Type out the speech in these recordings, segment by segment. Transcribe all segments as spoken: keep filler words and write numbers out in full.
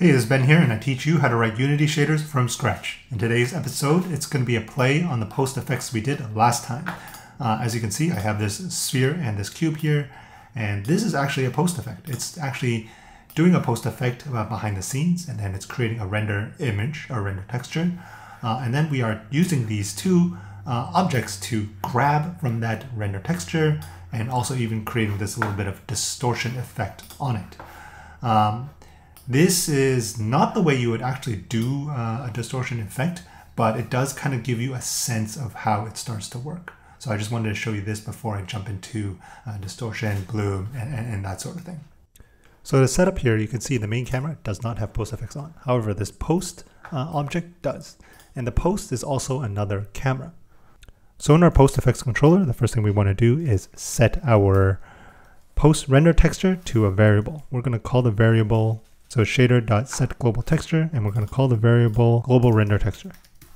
Hey, this is Ben here, and I teach you how to write Unity shaders from scratch. In today's episode, it's going to be a play on the post effects we did last time. Uh, as you can see, I have this sphere and this cube here, and this is actually a post effect. It's actually doing a post effect uh, behind the scenes, and then it's creating a render image or render texture. Uh, and then we are using these two uh, objects to grab from that render texture, and also even creating this little bit of distortion effect on it. Um, This is not the way you would actually do uh, a distortion effect, but it does kind of give you a sense of how it starts to work. So I just wanted to show you this before I jump into uh, distortion, bloom, and, and, and that sort of thing. So the setup here, you can see the main camera does not have post effects on. However, this post uh, object does. And the post is also another camera. So in our post effects controller, the first thing we want to do is set our post render texture to a variable. We're going to call the variable So shader.set global texture, and we're going to call the variable global render texture.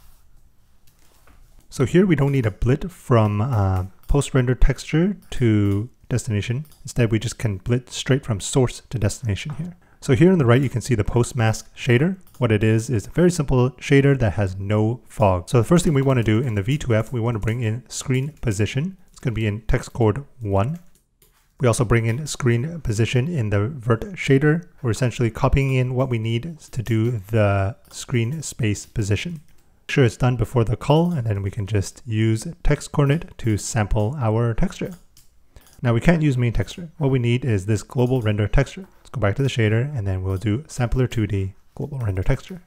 So here we don't need a blit from uh, post render texture to destination. Instead, we just can blit straight from source to destination here. So here on the right, you can see the post mask shader. What it is is a very simple shader that has no fog. So the first thing we want to do in the V two F, we want to bring in screen position. It's going to be in text chord one. We also bring in screen position in the vert shader. We're essentially copying in what we need to do the screen space position. Make sure it's done before the call, and then we can just use text coordinate to sample our texture. Now we can't use main texture. What we need is this global render texture. Let's go back to the shader, and then we'll do sampler two D global render texture.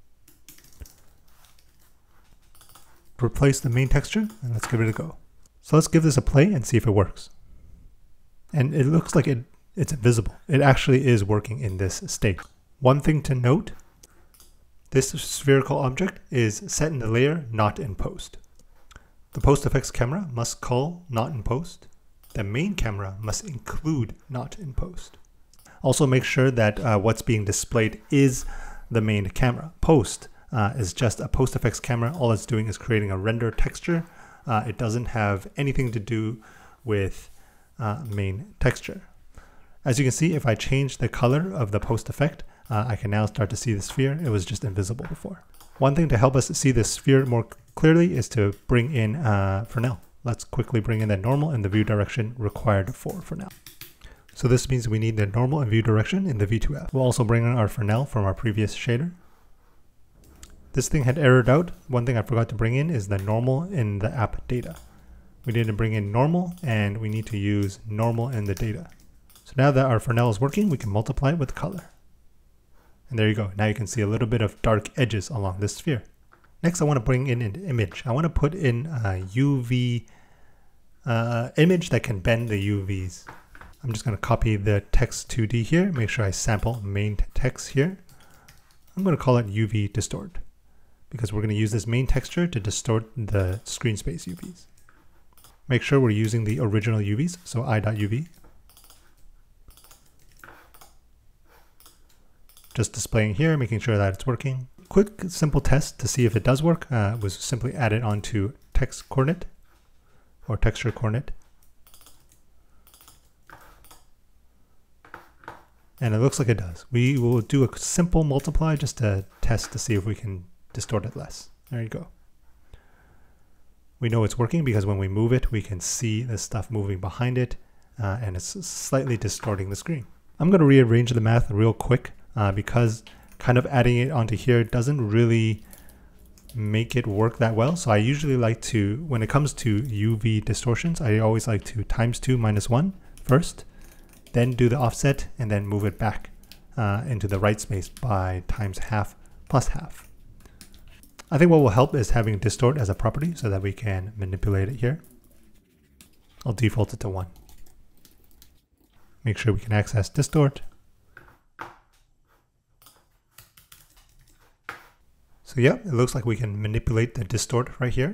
Replace the main texture, and let's give it a go. So let's give this a play and see if it works. And it looks like it, it's invisible. It actually is working in this state. One thing to note, this spherical object is set in the layer not in post. The post effects camera must call not in post. The main camera must include not in post. Also make sure that uh, what's being displayed is the main camera. Post uh, is just a post effects camera. All it's doing is creating a render texture. Uh, it doesn't have anything to do with Uh, main texture. As you can see, if I change the color of the post effect, uh, I can now start to see the sphere. It was just invisible before. One thing to help us see the sphere more clearly is to bring in uh, Fresnel. Let's quickly bring in the normal and the view direction required for Fresnel. So this means we need the normal and view direction in the V two F. We'll also bring in our Fresnel from our previous shader. This thing had errored out. One thing I forgot to bring in is the normal in the app data. We need to bring in normal, and we need to use normal in the data. So now that our Fresnel is working, we can multiply it with color. And there you go. Now you can see a little bit of dark edges along this sphere. Next, I want to bring in an image. I want to put in a U V uh, image that can bend the U Vs. I'm just going to copy the text two D here. Make sure I sample main text here. I'm going to call it U V distort, because we're going to use this main texture to distort the screen space U Vs. Make sure we're using the original U Vs, so i.uv. Just displaying here, making sure that it's working. Quick, simple test to see if it does work uh, was simply add it onto text coordinate or texture coordinate. And it looks like it does. We will do a simple multiply just to test to see if we can distort it less. There you go. We know it's working because when we move it, we can see the stuff moving behind it, uh, and it's slightly distorting the screen. I'm going to rearrange the math real quick uh, because kind of adding it onto here doesn't really make it work that well. So I usually like to, when it comes to U V distortions, I always like to times two minus one first, then do the offset, and then move it back uh, into the right space by times half plus half. I think what will help is having distort as a property so that we can manipulate it here. I'll default it to one. Make sure we can access distort. So yeah, it looks like we can manipulate the distort right here.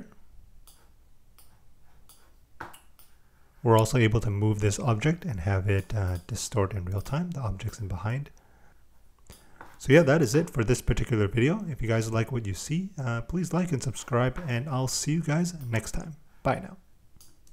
We're also able to move this object and have it uh, distort in real time, the objects in behind. So yeah, that is it for this particular video. If you guys like what you see, uh, please like and subscribe, and I'll see you guys next time. Bye now.